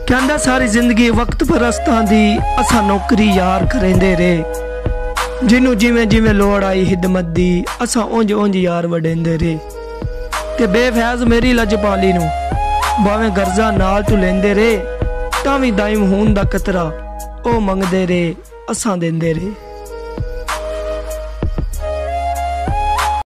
कहंदा सारी जिंदगी वक्त परस्तां दी असा नौकरी यार करेंदे रे, जिन्नू जिवें जिवें लोड़ आई हिदमत दी असा उंज उंज यार वडेंदे रे। ते बेफैज मेरी लजपाली नू भावें गर्जा नाल तू लेंदे रे, तां वी दाइम होन दा कतरा ओ मंगदे रे असा देंदे रे।